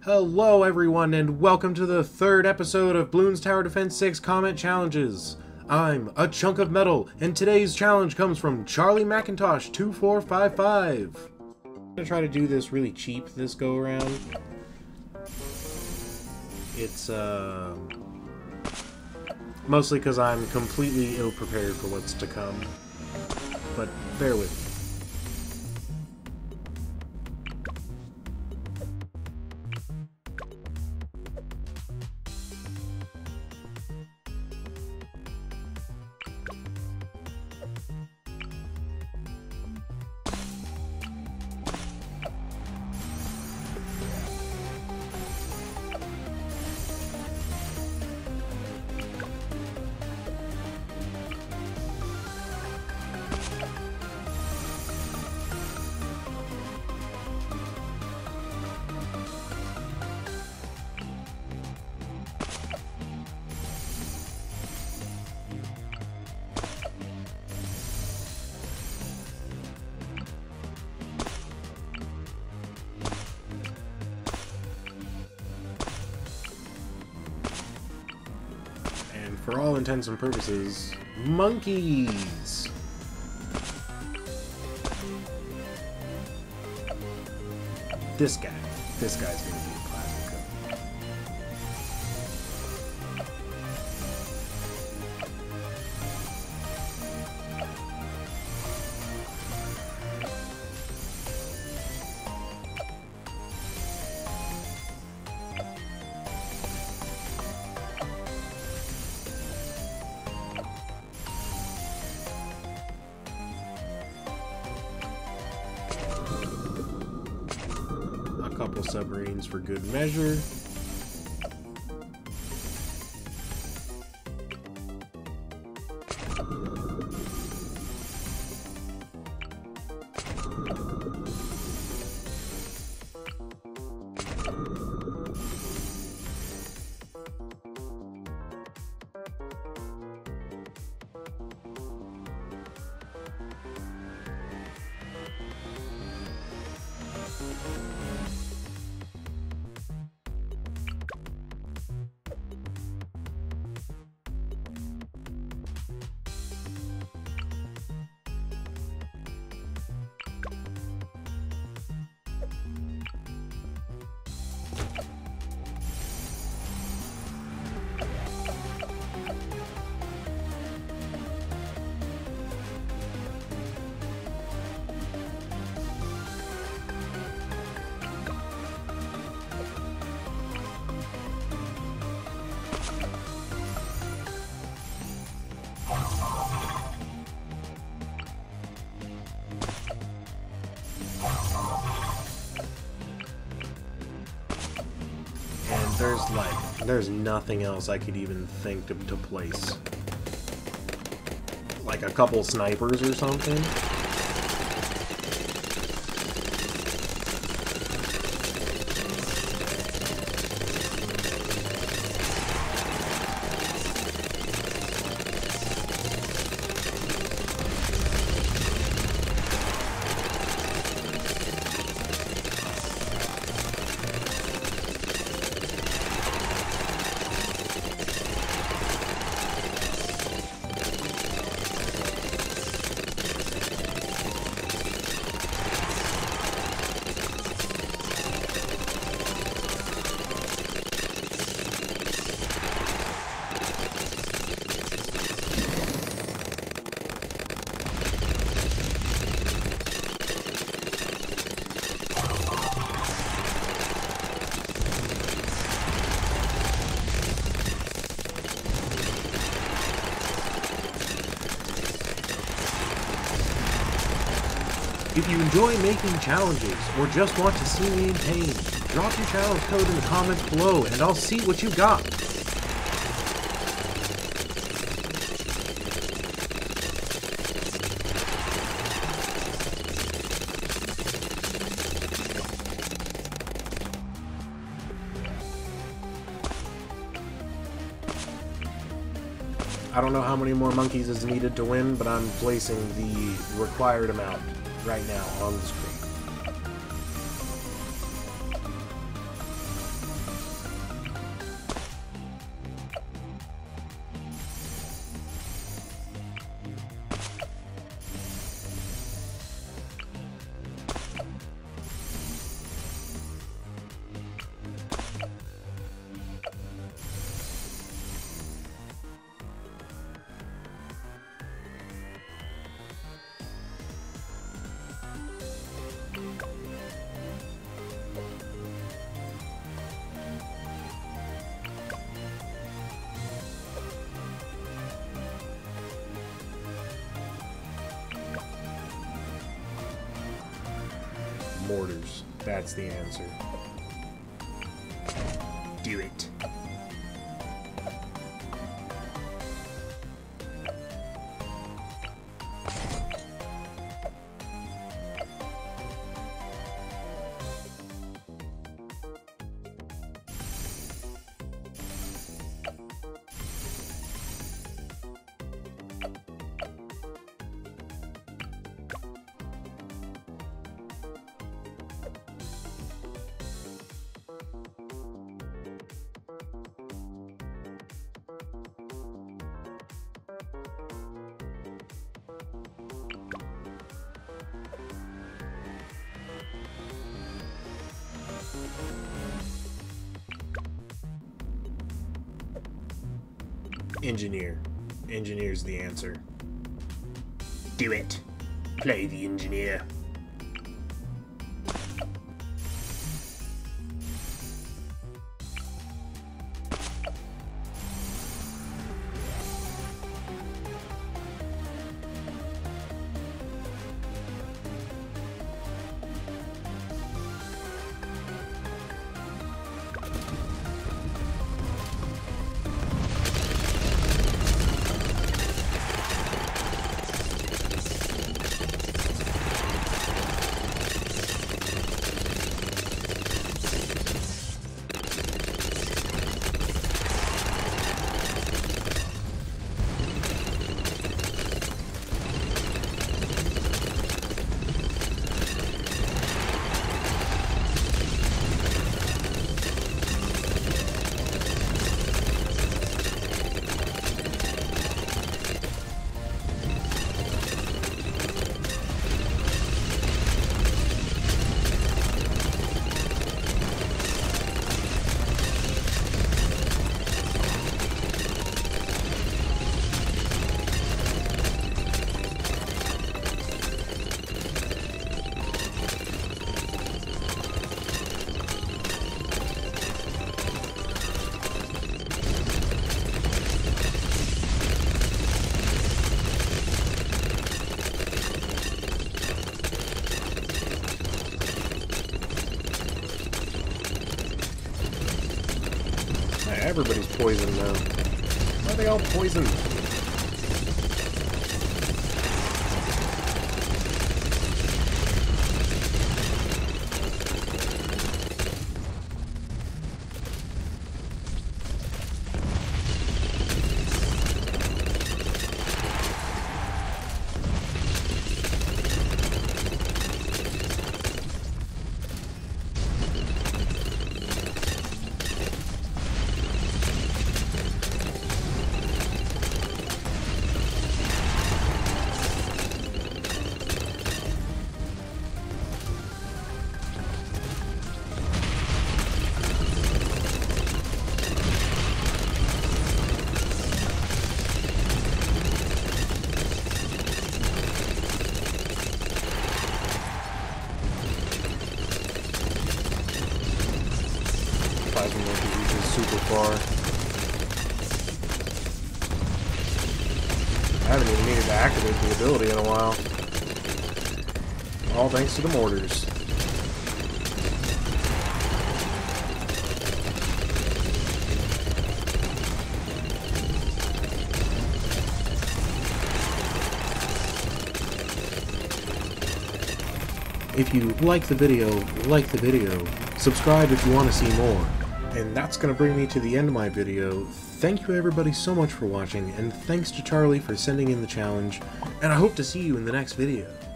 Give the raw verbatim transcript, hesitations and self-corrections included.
Hello everyone and welcome to the third episode of Bloons Tower Defense six Comment Challenges. I'm a chunk of metal and today's challenge comes from Charlie McIntosh two four five five. I'm gonna try to do this really cheap this go around. It's uh, mostly because I'm completely ill prepared for what's to come, but bear with me. For all intents and purposes, monkeys! This guy. This guy's gonna be a plasma cup. Couple submarines for good measure. There's like, there's nothing else I could even think to, to place. Like a couple snipers or something. If you enjoy making challenges, or just want to see me in pain, drop your challenge code in the comments below, and I'll see what you got. I don't know how many more monkeys is needed to win, but I'm placing the required amount right now on the screen. mortars. That's the answer. Do it. Engineer. Engineer's the answer. Do it. Play the engineer. Everybody's poisoned now. Why are they all poisoned? Plasma monkey reaches super far. I haven't even needed to activate the ability in a while. All thanks to the mortars. If you like the video, like the video. Subscribe if you want to see more. And that's going to bring me to the end of my video. Thank you everybody so much for watching, and thanks to Charlie for sending in the challenge, and I hope to see you in the next video.